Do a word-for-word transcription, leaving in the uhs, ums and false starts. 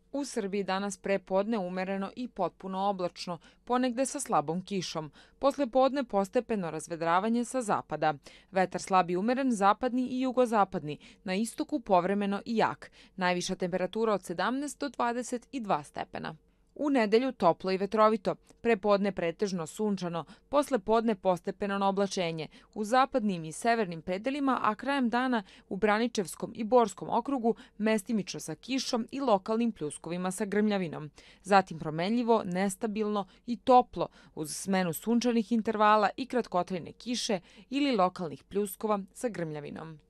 U Srbiji danas pre podne umereno i potpuno oblačno, ponegde sa slabom kišom. Posle podne postepeno razvedravanje sa zapada. Vetar slab i umeren zapadni i jugozapadni, na istoku povremeno i jak. Najviša temperatura od sedamnaest do dvadeset dva stepena. U nedelju toplo i vetrovito, pre podne pretežno sunčano, posle podne postepeno oblačenje, u zapadnim i severnim predelima, a krajem dana u Braničevskom i Borskom okrugu mestimično sa kišom i lokalnim pljuskovima sa grmljavinom. Zatim promenljivo, nestabilno i toplo uz smenu sunčanih intervala i kratkotrajne kiše ili lokalnih pljuskova sa grmljavinom.